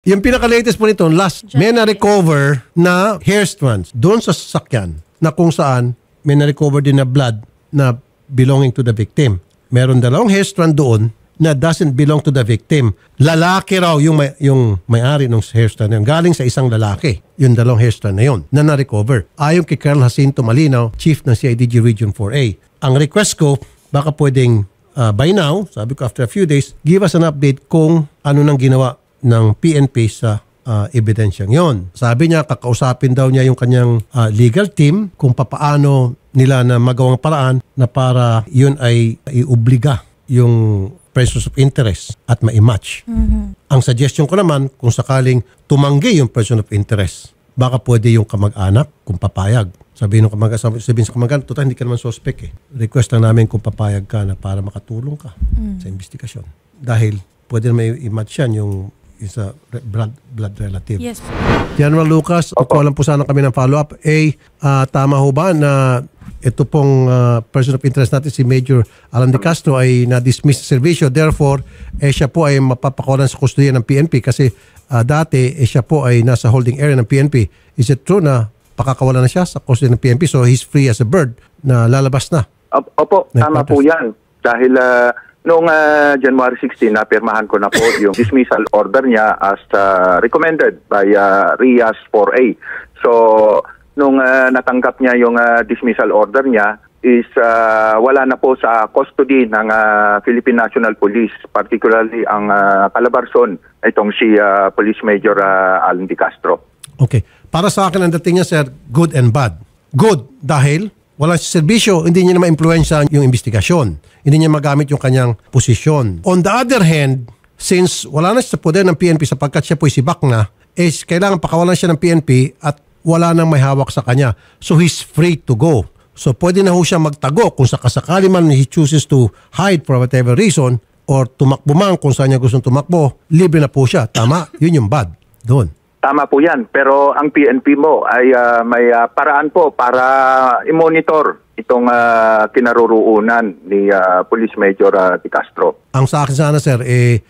Yung pinaka-latest po nito, may na-recover na hair strands doon sa sasakyan na kung saan may na-recover din na blood na belonging to the victim. Meron dalawang hair strand doon na doesn't belong to the victim. Lalaki raw yung may-ari ng hair strand na yun. Galing sa isang lalaki, yung dalawang hair strand na yun na na-recover. Ayon kay Colonel Jacinto Malinaw, Chief ng CIDG Region 4A. Ang request ko, baka pwedeng by now, sabi ko after a few days, give us an update kung ano nang ginawa ng PNP sa ebidensyang yon. Sabi niya, kakausapin daw niya yung kanyang legal team kung papaano nila na magawang paraan na para yun ay iubliga yung persons of interest at ma-match. Ang suggestion ko naman, kung sakaling tumanggi yung person of interest, baka pwede yung kamag-anak kung papayag. Sabihin sa kamag-anak, total hindi ka naman suspect eh. Request lang namin kung papayag ka na para makatulong ka sa investigasyon. Dahil pwede na may i-match yan yung sa blood relative. Yes. General Lucas, alam po sana kami ng follow-up. Tama ho ba na ito pong person of interest natin, si Major Alan De Castro, ay na-dismiss sa servisyo. Therefore, siya po ay mapapakawalan sa kustudiya ng PNP kasi dati siya po ay nasa holding area ng PNP. Is it true na pakakawalan na siya sa kustudiya ng PNP so he's free as a bird na lalabas na? Opo, tama po yan. Dahil noong January 16, napirmahan ko na po yung dismissal order niya as recommended by RIAS 4A. So, nung natanggap niya yung dismissal order niya is wala na po sa custody ng Philippine National Police, particularly ang Calabarzon, itong si Police Major Alan De Castro. Okay. Para sa akin ang dating niya, sir, good and bad. Good dahil wala sa serbisyo, hindi niya na ma-influensya yung investigasyon. Hindi niya magamit yung kanyang posisyon. On the other hand, since wala na siya sa poder ng PNP sapagkat siya po'y sibak na, kailangan pakawalan siya ng PNP at wala nang may hawak sa kanya. So he's free to go. So pwede na ho siya magtago kung sakasakali man he chooses to hide for whatever reason or tumakbo man kung saan niya gustong tumakbo, libre na po siya. Tama? Yun yung bad. Doon. Tama po yan. Pero ang PNP mo ay may paraan po para i-monitor itong kinaruruunan ni Police Major De Castro. Ang sa akin sana, sir,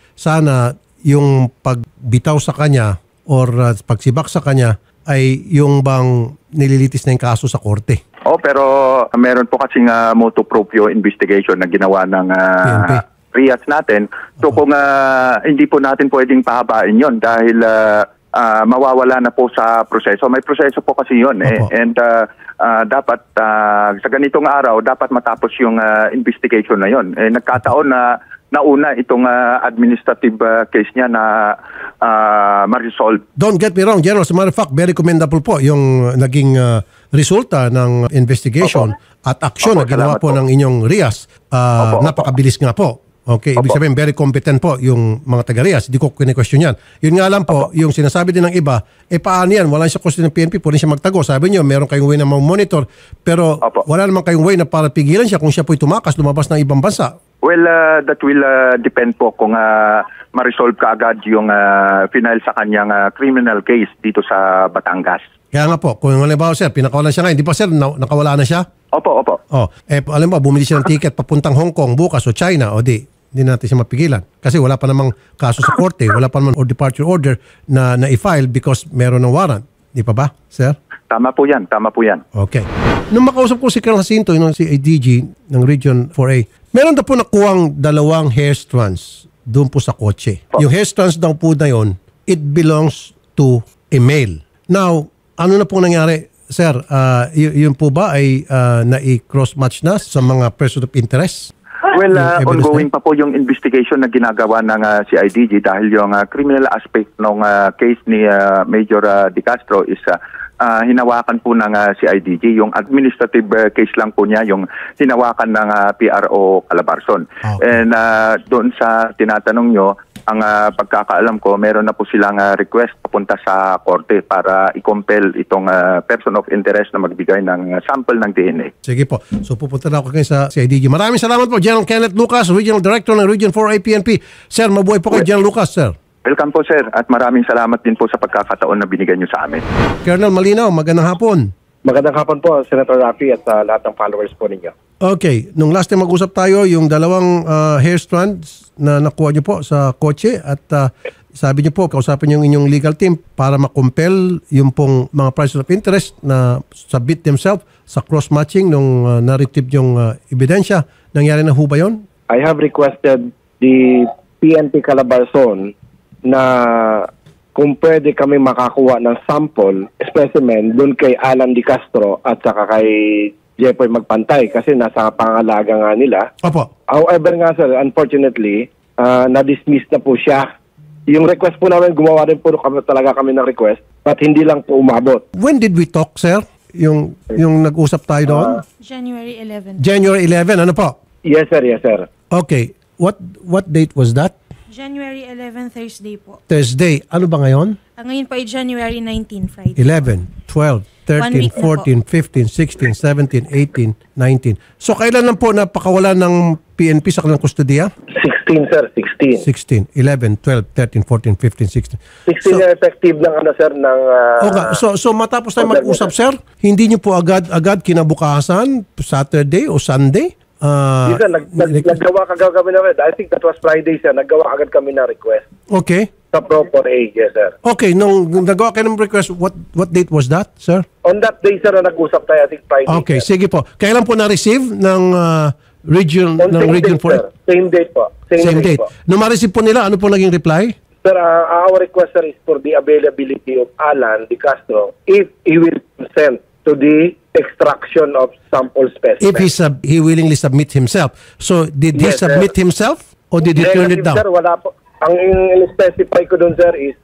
sana yung pagbitaw sa kanya or pagsibak sa kanya ay yung bang nililitis na yung kaso sa korte. Pero meron po kasing motu proprio investigation na ginawa ng RIAS natin. So kung hindi po natin pwedeng pahabain yon dahil mawawala na po sa proseso. May proseso po kasi yun. And dapat sa ganitong araw, dapat matapos yung investigation na yon. Nagkataon na nauna itong administrative case niya na ma-resolve. Don't get me wrong, General. As a matter of fact, very commendable po yung naging resulta ng investigation at aksyon na ginawa po ng inyong RIAS. Napakabilis nga po. Okay, ibig sabihin, very competent po yung mga taga-RIAS. Hindi ko kine-question yan. Yun nga lang po, yung sinasabi din ng iba, paano yan? Wala siya question ng PNP, pwede siya magtago. Sabi niyo, meron kayong way na monitor, pero wala naman kayong way na para pigilan siya kung siya po'y tumakas, lumabas ng ibang bansa. Well, that will depend po kung ma-resolve kaagad yung final sa kanyang criminal case dito sa Batangas. Kaya nga po, kung halimbawa sir, pinakawalan siya ngayon, di ba sir, nakawala na siya? Opo. Alam mo, bumili siya ng ticket papuntang Hong Kong bukas o China, o hindi natin siya mapigilan. Kasi wala pa namang kaso sa korte, wala pa namang departure order na i-file because meron ng warrant. Di pa ba, sir? Tama po yan. Okay. Nung makausap ko si Colonel Jacinto, yung si ADG ng Region 4A, meron na po nakuhang dalawang hair strands doon po sa kotse. Yung hair strands daw po na yun, it belongs to a male. Now, ano na po nangyari, sir? Yun po ba ay na-cross-match na sa mga person of interest? Well, ongoing pa po yung investigation na ginagawa ng CIDG dahil yung criminal aspect ng case ni Major De Castro is hinawakan po ng CIDG. Yung administrative case lang po niya, yung hinawakan ng PRO Calabarzon. Okay. And doon sa tinatanong nyo, ang pagkakaalam ko, meron na po silang request papunta sa korte para i-compel itong person of interest na magbigay ng sample ng DNA. Sige po. So pupunta na ako kayo sa CIDG. Maraming salamat po, General Kenneth Lucas, Regional Director ng Region 4A PNP. Sir, mabuhay po kay General Lucas, sir. Welcome po, sir. At maraming salamat din po sa pagkakataon na binigay niyo sa amin. Colonel Malinaw, magandang hapon. Magandang hapon po, Senator Rafi at lahat ng followers po ninyo. Okay. Nung last time mag-usap tayo, yung dalawang hair strands na nakuha niyo po sa kotse at sabi niyo po, kausapin yung inyong legal team para makompel yung pong mga persons of interest na submit themselves sa cross-matching nung na-retrieve yung ebidensya. Nangyari na ho ba yun? I have requested the PNP Calabarzon na kung pwede kami makakuha ng sample, specimen, doon kay Alan Di Castro at saka kay Jeffoy Magpantay kasi nasa pangalaga nga nila. Opo. However nga sir, unfortunately, na-dismiss na po siya. Yung request po namin, gumawa rin po talaga kami ng request but hindi lang po umabot. When did we talk, sir? Yung nag-usap tayo doon? January 11. January 11, ano po? Yes sir, yes sir. Okay. What date was that? January 11, Thursday po. Thursday. Ano ba ngayon? Ngayon po ay January 19, Friday. 11, 12, 13, 14, 15, 16, 17, 18, 19. So kailan lang po napakawala ng PNP sa kanilang kustodiya? 16 sir, 16. 16, 11, 12, 13, 14, 15, 16. 16 na effective ng ano sir ng Okay, so matapos tayo mag-usap, sir, hindi niyo po agad kinabukasan, Saturday o Sunday? Yes, sir, naggawa kami na rin. I think that was Friday sir. Naggawa agad kami na request. Okay. Sa proper age, yes sir. Okay, nung nagawa kayo ng request, what date was that, sir? On that day sir na nag-usap tayo, I think Friday. Okay, sir. sige po. Kailan po na-receive ng region On ng same region date, sir. 4? Same date po. Same date. Po. Nung ma-receive po nila, ano po naging reply? Sir, our request sir is for the availability of Alan Di Castro if he will consent to the extraction of sample specimen. If he willingly submit himself. So, did he Yes, submit sir. himself or did he turn it Negative, down? Sir, wala po. Ang in-specify ko doon sir is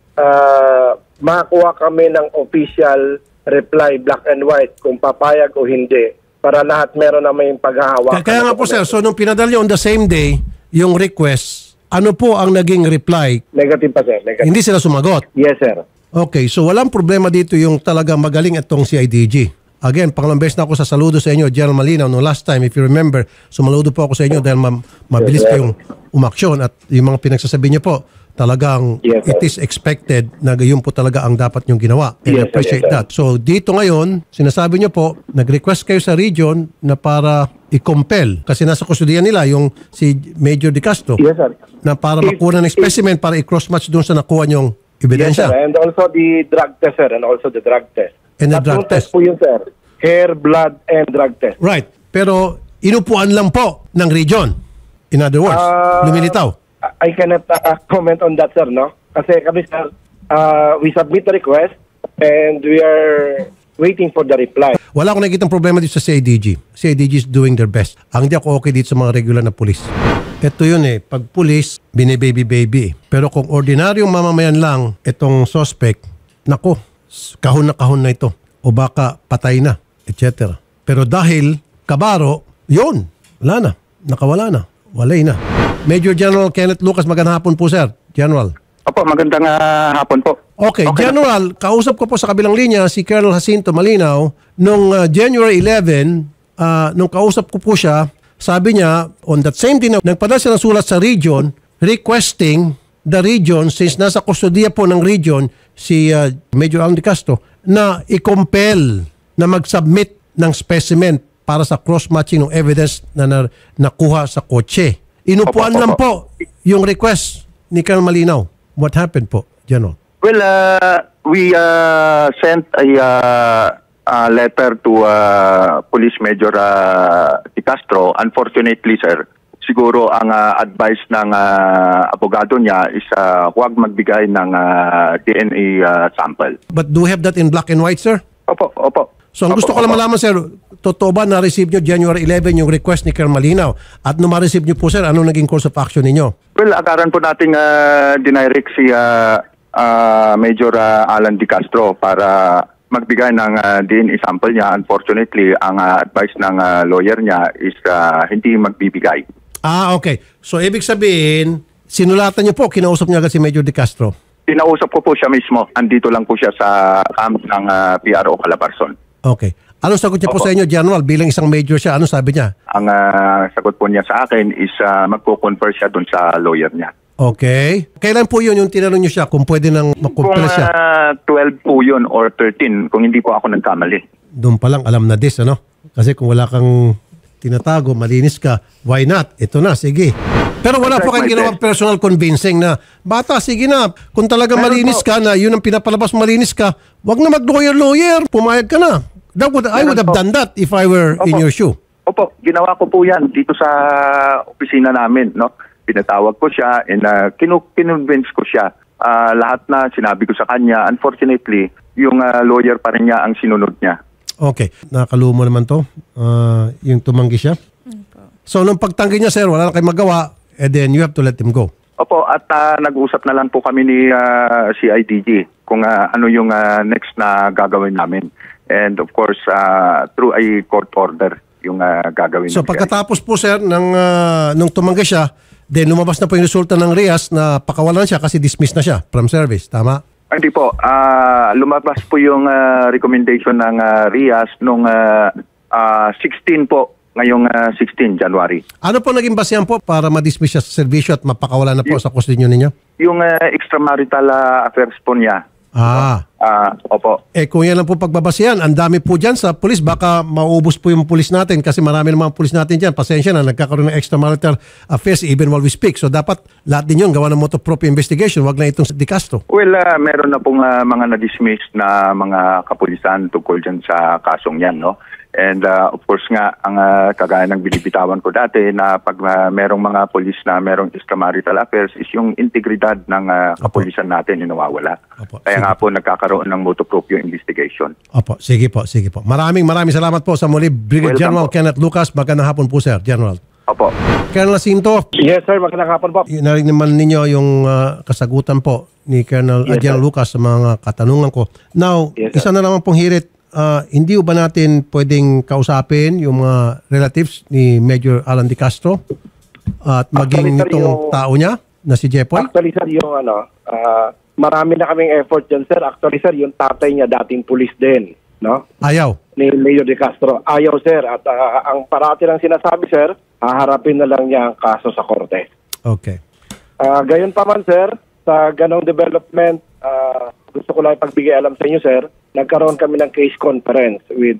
makakuha kami ng official reply black and white kung papayag o hindi para lahat meron na may paghahawak. Kaya nga po, sir, so nung pinadala nyo on the same day, yung request, ano po ang naging reply? Negative pa sir. Negative. Hindi sila sumagot. Yes sir. Okay, so walang problema dito yung talaga magaling itong CIDG. Again, pangalang beses na ako sasaludo sa inyo, General Malinaw. No, last time, if you remember, sumaludo po ako sa inyo dahil mabilis kayong umaksyon at yung mga pinagsasabi niyo po, talagang Yes, it is expected na yun po talaga ang dapat niyong ginawa. And I Yes, sir, appreciate yes, sir. that. So dito ngayon, sinasabi niyo po, nag-request kayo sa region na para i-compel kasi nasa kustudiyan nila yung si Major Di Castro Yes sir. na para makuha ng specimen para i-cross-match doon sa nakuha niyong Yes ebidensya. sir. And also the drug test sir. And also the drug test. And the drug Tatlong test. po yun sir. Hair, blood, and drug test. Right. Pero inupuan lang po ng region. In other words, lumilitaw. I cannot comment on that sir, no? Kasi kami sir, we submit the request and we are waiting for the reply. Wala akong nakikitang problema dito sa CIDG. CIDG is doing their best. Ang di ako okay dito sa mga regular na pulis. Ito yun pag pulis, binibaby-baby. Pero kung ordinaryong mamamayan lang itong suspect, nako, kahon na ito. O baka patay na, etc. Pero dahil kabaro, yun, wala na. Nakawala na. Walay na. Major General Kenneth Lucas, magandang hapon po, sir. General. Opo, magandang hapon po. Okay, General, kausap ko po sa kabilang linya si Colonel Jacinto Malinaw. Nung January 11, nung kausap ko po siya, sabi niya, on that same day, nagpadala siya ng sulat sa region requesting the region, since nasa kustodiya po ng region si Major Alan Di Castro, na i-compel na mag-submit ng specimen para sa cross-matching ng evidence na nakuha sa kotse. Inupuan Opo. lang po yung request ni Colonel Malinaw. What happened po, General? Well, we sent a letter to Police Major Di Castro. Unfortunately, sir, siguro ang advice ng abogado niya is huwag magbigay ng DNA sample. But do we have that in black and white, sir? Opo, opo. So ang gusto ko lang malaman, sir, totoo ba na-receive nyo January 11 yung request ni Colonel Malinaw? At nung ma-receive nyo po, sir, ano naging course of action ninyo? Well, akaran po nating dinirect si Major Alan Di Castro para magbigay ng DNA sample niya. Unfortunately, ang advice ng lawyer niya is hindi magbibigay. Okay. So ibig sabihin, sinulatan nyo po, kinausap niya agad si Major Di Castro? Pinausap ko po siya mismo. Andito lang po siya sa camp ng PRO Calabarzon. Okay. Anong sagot niya po Opo. sa inyo, General? Bilang isang major siya, ano sabi niya? Ang sagot po niya sa akin is magko-confer siya dun sa lawyer niya. Okay. Kailan po yun yung tinanong niyo siya kung pwede nang Kung makumpila siya? 12 po yun or 13, kung hindi po ako nagkamali. Doon pa lang alam na this, ano? Kasi kung wala kang tinatago, malinis ka, why not? Ito na, sige. Pero wala po kayong ginawang personal convincing na, bata, sige na, kung talaga malinis ka na, yun ang pinapalabas malinis ka, wag na mag-lawyer, pumayag ka na. I would have done that if I were in your shoe. Opo, ginawa ko po yan dito sa opisina namin, no? Pinatawag ko siya and kinonvince ko siya. Lahat na sinabi ko sa kanya. Unfortunately, yung lawyer pa rin niya ang sinunod niya. Okay. Nakalumo naman to. Yung tumanggi siya. So, nung pagtanggi niya, sir, wala na kayong magawa, and then you have to let him go. Opo, at nag-usap na lang po kami ni CIDG kung ano yung next na gagawin namin. And of course, through a court order yung gagawin. So, pagkatapos po, sir, nung tumanggi siya, then lumabas na po yung resulta ng RIAS na pakawalan siya kasi dismissed na siya from service. Tama? Hindi po. Lumabas po yung recommendation ng RIAS nung 16 po, ngayong 16 January. Ano po naging basehan po para ma-dismiss siya sa servisyo at mapakawalan na po sa custody ninyo? Yung extramarital affairs po niya. Opo. Kung yan lang po pagbabasihan, ang dami po dyan sa pulis, baka maubos po yung pulis natin kasi marami ng mga pulis natin dyan. Pasensya na, nagkakaroon ng extramarital affairs even while we speak. So dapat lahat din yun gawa ng motu proprio investigation, wag na itong Di Castro. Well, meron na pong mga na-dismiss na mga kapulisan tungkol dyan sa kasong yan, no? And of course nga, ang kagaya ng binibitawan ko dati na pag merong mga polis na merong extramarital affairs is yung integridad ng kapulisan natin yung nawawala. Kaya nga po nagkakaroon ng motu proprio investigation. Opo, sige po. Maraming salamat po sa muli. Brigadier General Kenneth Lucas, magandang hapon po, sir. General. Opo. Colonel Jacinto. Yes, sir. Magandang hapon po. Narinig naman ninyo yung kasagutan po ni Colonel General Lucas sa mga katanungan ko. Now, isa na naman pong hirit. Hindi ba natin pwedeng kausapin yung mga relatives ni Major Alan Di Castro at maging itong tao niya na si Jepoy? Actually, sir, yung marami na kaming effort dyan, sir. Actually, sir, yung tatay niya dating pulis din, no? Ayaw? Ni Major Di Castro. Ayaw, sir. At ang parati lang sinasabi, sir, haharapin na lang niya ang kaso sa korte. Okay. Gayon pa man, sir, sa ganong development, gusto ko lang ipagbigay alam sa inyo, sir, nagkaroon kami ng case conference with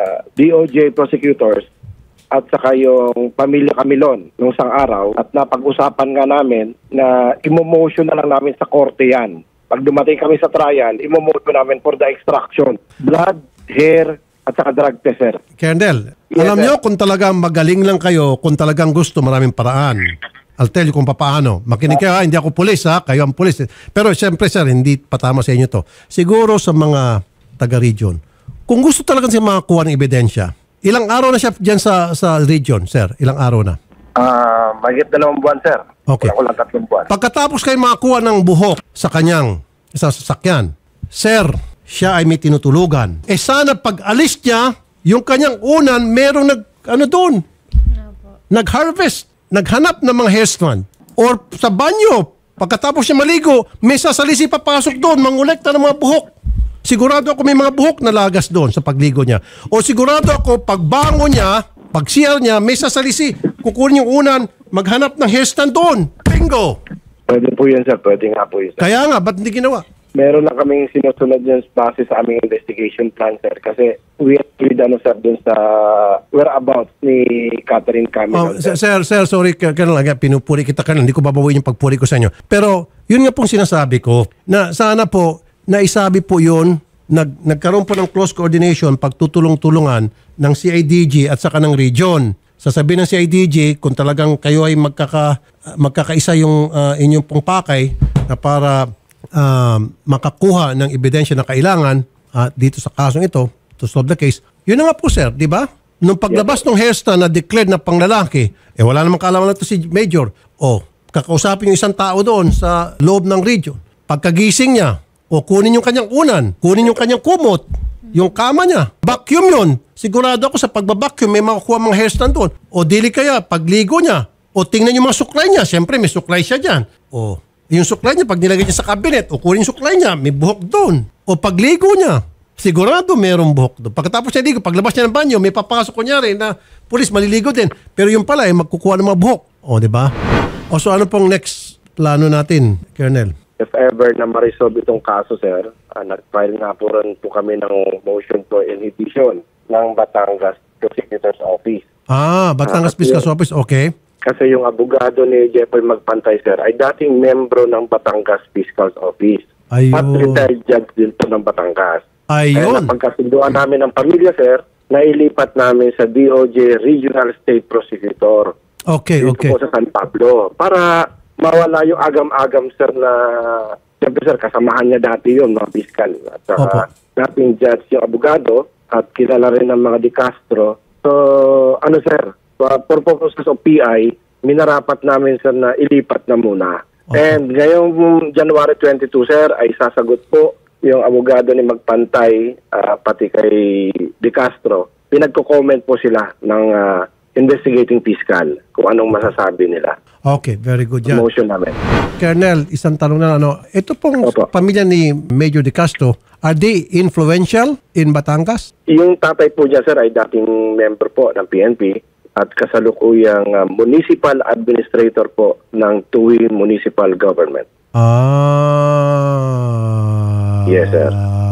DOJ prosecutors at saka yung pamilya Camilon nung isang araw at napag-usapan nga namin na imo-motion na lang namin sa korte yan. Pag dumating kami sa trial, imo-motion namin for the extraction, blood, hair, at saka drug test, sir. Colonel, alam nyo kung talagang magaling lang kayo, kung talagang gusto, maraming paraan. I'll tell you kung paano. Makinig kayo, hindi ako pulis, kayo ang pulis. Pero siyempre, sir, hindi patama sa inyo to. Siguro sa mga taga-region, kung gusto talaga siya makakuha ng ebidensya, ilang araw na siya dyan sa region, sir? Ilang araw na? Mahigit 2 buwan, sir. Okay. Kulang 3 buwan. Pagkatapos kayo makakuha ng buhok sa kanyang sa sasakyan, sir, siya ay may tinutulugan. Sana pag alis niya, yung kanyang unan, merong doon? Nag-harvest, naghanap ng mga hair strand. Or sa banyo, pagkatapos niya maligo, may sasalisi papasok doon, mangolekta ng mga buhok. Sigurado ako may mga buhok na lagas doon sa pagligo niya. O sigurado ako pagbangon niya, pag CR niya, may sasalisi, kukunin yung unan, maghanap ng hairstand doon. Bingo! Pwede po yan, sir. Pwede nga po yun, sir. Kaya nga, ba't hindi ginawa? Meron lang kaming sinusunod yan base sa aming investigation plan, sir. Kasi we agreed, sir, dun sa whereabouts ni Catherine Camilon. Sir, sorry, Colonel, pinupuri kita, Colonel. Hindi ko babawin yung pagpuri ko sa inyo. Pero, yun nga pong sinasabi ko, na sana po, naisabi po yun, nagkaroon po ng close coordination, pagtutulong-tulungan ng CIDG at saka ng region. Sasabihin ng CIDG kung talagang kayo ay magkakaisa yung inyong pong pakay na para makakuha ng ebidensya na kailangan dito sa kasong ito to solve the case. Yun na nga po, sir, di ba? Nung paglabas ng hairstand na declared na panglalaki, wala namang kaalaman na ito si Major. Kakausapin yung isang tao doon sa loob ng region. Pagkagising niya, kunin yung kanyang unan, kunin yung kanyang kumot, yung kama niya, vacuum yun. Sigurado ako sa pagbabacuum may makukuha mga hairstand doon. O dili kaya, pagligo niya, o tingnan yung mga suklay niya, siyempre may suklay siya dyan. O yung suklay niya, pag nilagay niya sa cabinet, o kunin yung suklay niya, may buhok doon. O pagligo niya, sigurado mayroong buhok doon. Pagkatapos niya ligo, paglabas niya ng banyo, may papasok kunyari na pulis maliligo din. Pero yung pala, magkukuha ng mga buhok. O, di ba? O so ano pong next plano natin, Colonel? If ever na ma-resolve itong kaso, sir, nag-file nga po rin po kami ng motion for inhibition ng Batangas Prosecutor's Office. Batangas Fiscal's Office, okay. Kasi yung abogado ni Jeffoy Magpantay, sir, ay dating membro ng Batangas Fiscal's Office. Ayun. At retired judge din po ng Batangas. Kaya Ayun. napagkasunduan namin ng pamilya, sir, na ilipat namin sa DOJ Regional State Prosecutor. Okay, Dito okay. po sa San Pablo. Para mawala yung agam-agam, sir, na siyempre, sir, kasamahan niya dati yun, mga fiscal. At saka dating judge yung abogado at kilala rin ng mga De Castro. So, sir, for purposes of PI, minarapat namin, sir, na ilipat na muna. Okay. And ngayong January 22, sir, ay sasagot po yung abogado ni Magpantay, pati kay De Castro. Pinagko-comment po sila ng investigating fiscal kung anong masasabi nila. Okay, very good yan. Motion namin. Colonel, isang tanong na ito pong Opo. pamilya ni Major De Castro, are they influential in Batangas? Yung tatay po niya, sir, ay dating member po ng PNP at kasalukuyang municipal administrator po ng Tuwing Municipal Government. Yes, sir.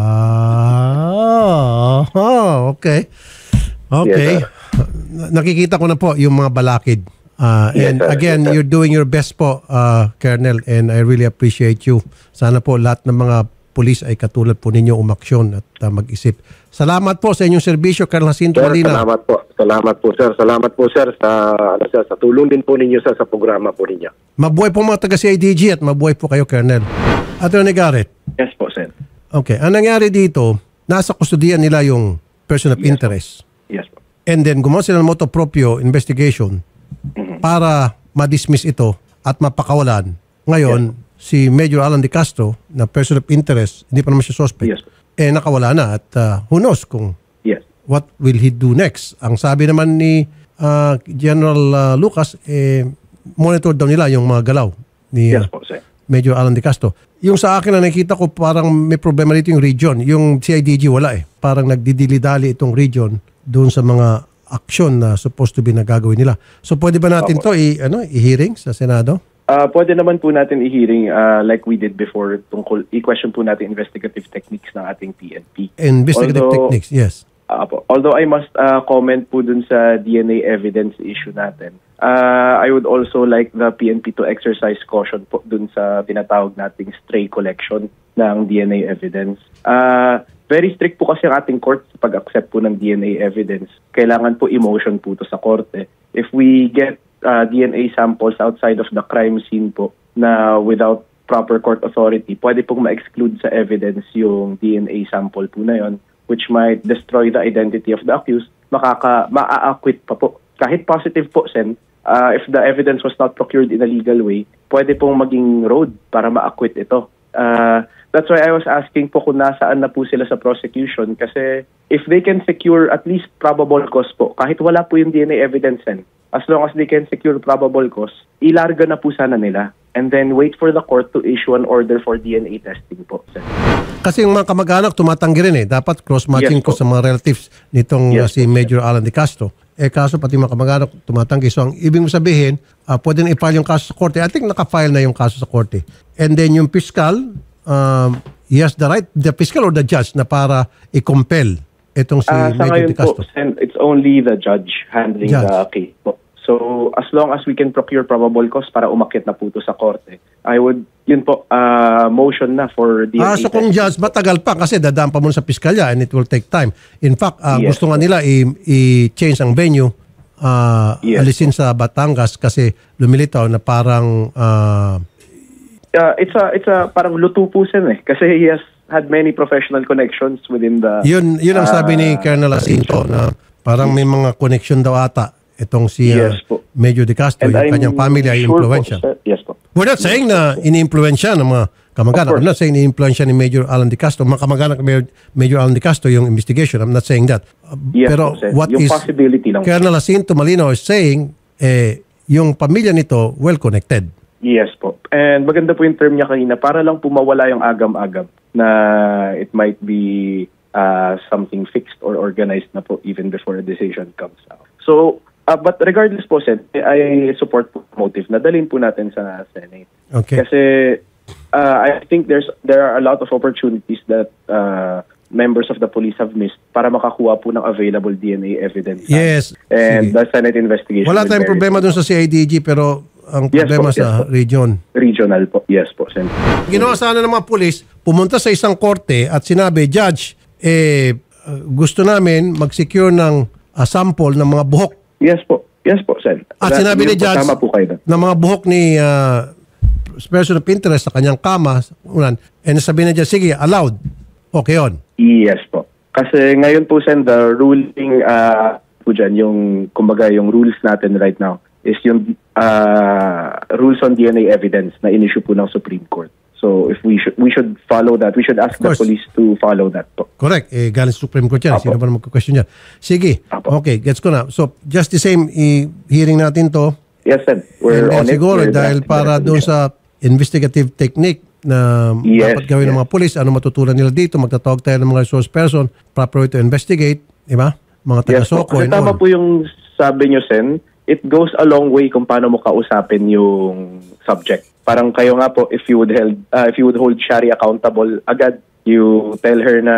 Okay. Okay. Yes, sir. Nakikita ko na po yung mga balakid. Yes, And sir. again, Yes, sir. you're doing your best po, Colonel, and I really appreciate you. Sana po lahat ng mga pulis ay katulad po ninyo umaksyon at mag-isip. Salamat po sa inyong serbisyo, Colonel Jacinto Sir, Malina. salamat po. Salamat po, sir. Salamat po, sir, sa tulong din po ninyo, sir, sa programa po ninyo. Mabuhay po mga taga-CIDG at mabuhay po kayo, Colonel. Attorney Garrett. Yes po, Sen. Okay. Ang nangyari dito, nasa kustodiyan nila yung person of interest. Yes po. And then gumawa sila ng motu proprio investigation para ma-dismiss ito at mapakawalan. Ngayon, si Major Alan De Castro na person of interest, hindi pa naman siya suspect, Yes. nakawala na at who knows kung Yes. what will he do next. Ang sabi naman ni General Lucas, monitor daw nila yung mga galaw ni Yes po, Sen. Major Alan De Castro. Yung sa akin na nakita ko parang may problema dito yung region. Yung CIDG wala eh. Parang nagdidili-dali itong region doon sa mga aksyon na supposed to be na gagawin nila. So pwede ba natin to i-hearing sa Senado? Pwede naman po natin i-hearing like we did before tungkol i-question po natin investigative techniques ng ating PNP. Investigative techniques, yes. Although I must comment po dun sa DNA evidence issue natin. I would also like the PNP to exercise caution po dun sa tinatawag nating stray collection ng DNA evidence. Very strict po kasi ang ating court sa pag-accept po ng DNA evidence. Kailangan po emotion po to sa korte. If we get DNA samples outside of the crime scene po na without proper court authority, pwede pong ma-exclude sa evidence yung DNA sample po na yon, which might destroy the identity of the accused. Ma-acquit pa po. Kahit positive po, Sen, if the evidence was not procured in a legal way, pwede pong maging road para ma-acquit ito. That's why I was asking po kung nasaan na po sila sa prosecution kasi if they can secure at least probable cause po, kahit wala po yung DNA evidence, Sen, as long as they can secure probable cause, ilarga na po sana nila and then wait for the court to issue an order for DNA testing po, Sen. Kasi yung mga kamag-anak tumatanggi rin eh. Dapat cross-matching Yes, ko po. sa mga relatives nitong Yes, si po, Major Alan De Castro. Kaso pati mga kamag-anak tumatanggi. So ang ibig mo sabihin, pwede na i-file yung kaso sa korte. I think naka-file na yung kaso sa korte. And then yung fiscal, he has the right, the fiscal or the judge na para i-compel itong si Sa Major De ngayon po, Castro. Sen, it's only the judge handling the case po. So, as long as we can procure probable cause para umakyat na po ito sa korte, I would, yun po, motion na for DNA So kung testing. judge, matagal pa kasi dadaan pa muna sa piskalya and it will take time. In fact, Yes, gusto nga nila i-change ang venue, Yes, alisin sa Batangas kasi lumilitaw na parang It's a parang luto po, Sen, eh. Kasi he has had many professional connections within the... yun ang sabi ni Colonel Jacinto na parang may mga connection daw ata itong si Yes po. Major De Castro, And yung I'm kanyang family ay sure po, impluensya. sir. Yes po. We're not saying na ini-impluensya ng mga kamag-anak. Of course. I'm not saying ini-impluensya ni Major Alan De Castro. Mga kamag-anak ni Major Alan De Castro yung investigation. I'm not saying that. Yes Pero po, sir. what Yung is possibility lang po. Colonel Jacinto Malino is saying, yung pamilya nito well-connected. Yes po. And maganda po yung term niya kanina para lang po mawala yung agam-agam na it might be something fixed or organized na po even before a decision comes out. So, but regardless po, Sen, I support po motive na dalhin po natin sa Senate. Okay. Kasi I think there are a lot of opportunities that members of the police have missed para makakuha po ng available DNA evidence. Yes. And Sige. the Senate investigation. Wala will tayong bear problema it. dun sa CIDG pero ang Yes problema po, yes sa po. region. Regional po. Yes po, Sen. Ginawa sana ng mga pulis, pumunta sa isang korte at sinabi, Judge, gusto namin mag-secure ng sample ng mga buhok. Yes po. Yes po, Sen. At sinabi ni Yun po, Judge tama po kayo. na mga buhok ni person of interest sa kanyang kama, and sabi na Judge, sige, allowed. Okay on. Yes po. Kasi ngayon po, Sen, the ruling po dyan, yung, kumbaga, yung rules natin right now is yung rules on DNA evidence na in-issue po ng Supreme Court. So if we should follow that. We should ask the course. police to follow that po. Correct. Galing sa Supreme Court yan. Apo. Sino ba naman magka-question yan? Sige. Apo. Okay, gets ko na. So, just the same, hearing natin to. Yes, Sen. And We're then on it. siguro, We're dahil drafting para the doon sa investigative technique na Yes, dapat gawin ng yes. mga pulis, ano matutunan nila dito, magtatawag tayo ng mga resource person, proper way to investigate, di ba? Mga Yes po. taga-soko Kasi and tama all. po yung sabi nyo, Sen. It goes a long way kung paano mo kausapin yung subject. Parang kayo nga po, if you would hold Shari accountable agad, you tell her na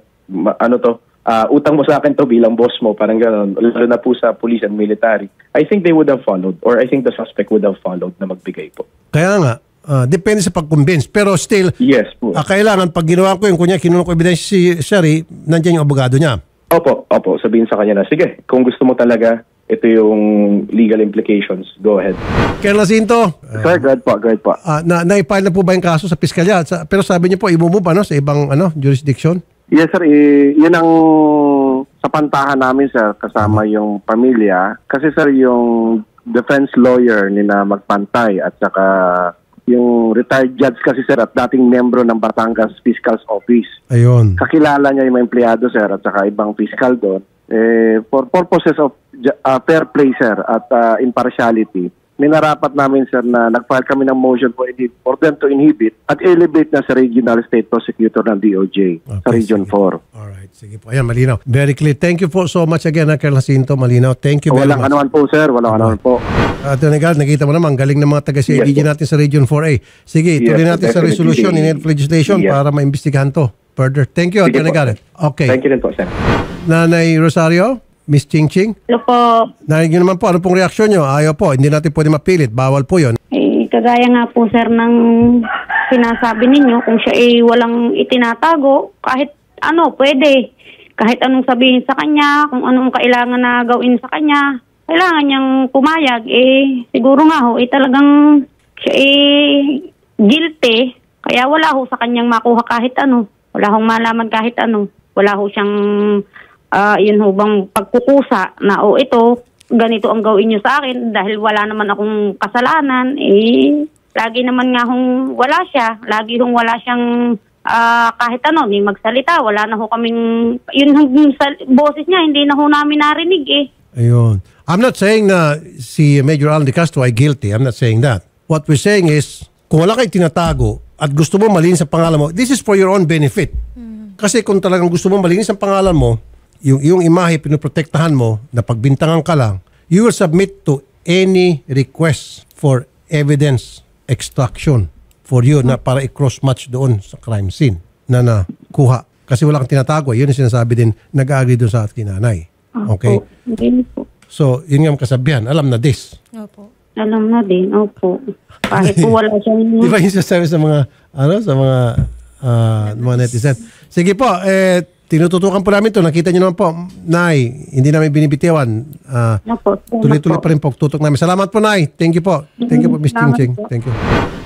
utang mo sa akin to bilang boss mo, parang gano'n, lalo na po sa police and military. I think they would have followed, or I think the suspect would have followed na magbigay po. Kaya nga, depende sa pag-convince. Pero still, Yes po. kailangan pag ginawa ko yung kunya, kinuha ko ebidensya si Shari, nandiyan yung abogado niya. Opo, sabihin sa kanya na, sige, kung gusto mo talaga, ito yung legal implications, go ahead. Colonel Jacinto, Sir, good po. na-file na po ba yung kaso sa piskalya? Pero sabi niyo po, i-move sa ibang jurisdiction? Yes, sir. Yun ang sapantahan namin, sir, kasama yung pamilya. Kasi, sir, yung defense lawyer ni na Magpantay at saka yung retired judge kasi, sir, at dating membro ng Batangas Fiscal's Office. Ayun. Kakilala niya yung mga empleyado, sir, at saka ibang fiscal doon. For purposes of fair play, sir, at impartiality, minarapat namin, sir, na nag-file kami ng motion for them to inhibit at elevate na sa regional state prosecutor ng DOJ sa Region sige. 4. Alright, sige po. Ayan, malinaw. Very clear. Thank you po so much again, Colonel Jacinto. Malinaw. Thank you very Walang much. anuman po, sir. Walang anuman po. Attorney Gal, nakita mo naman, galing ng mga taga-CIDG Yes, natin sa Region 4A. Sige, tuloy Yes, natin sa definitely. resolution in legislation Yes. para maimbestigahan to further. Thank you, Sige Attorney po, Gal. Okay. Thank you rin po, Sen. Nanay Rosario, Miss Ching Ching. Hello po. Narinig niyo naman po, ano pong reaksyon niyo? Ayaw po, hindi natin pwede mapilit. Bawal po yun. Kagaya nga po, sir, ng sinasabi ninyo, kung siya walang itinatago, kahit pwede. Kahit anong sabihin sa kanya, kung anong kailangan na gawin sa kanya, kailangan niyang pumayag. Siguro nga talagang siya guilty, kaya wala ho sa kanyang makuha kahit ano. Wala hong malaman kahit ano. Wala ho siyang yun ho bang pagkukusa na ito, ganito ang gawin niyo sa akin dahil wala naman akong kasalanan. Lagi naman nga hong wala siya. Lagi hong wala siyang kahit ni magsalita. Wala na ho kaming, yun sa boses niya, hindi na ho namin narinig Ayun. I'm not saying na si Major Alan De Castro ay guilty. I'm not saying that. What we're saying is, kung wala kayo tinatago at gusto mo malinis ang pangalan mo, this is for your own benefit. Kasi kung talagang gusto mo malinis ang pangalan mo, yung imahe pinoprotektahan mo na pagbintangan ka lang, you will submit to any request for evidence extraction for you na para i-cross-match doon sa crime scene na nakuha. Kasi wala kang tinatago. Yun yung sinasabi din, nag-agree doon sa ating nanay. Okay? Hindi po. So, yun yung kasabihan. Alam na this. Opo. Alam na din, opo. Kahit po wala siyang... Di ba yung sasabi sa mga, mga netizen? Sige po, tinututukan po namin to. Nakita nyo naman po, Nay, hindi namin binibitiwan. Opo, Tuloy-tuloy pa rin po tutok namin. Salamat po, Nay. Thank you po. Thank you po, Miss Ching Salamat Ching. po. Thank you.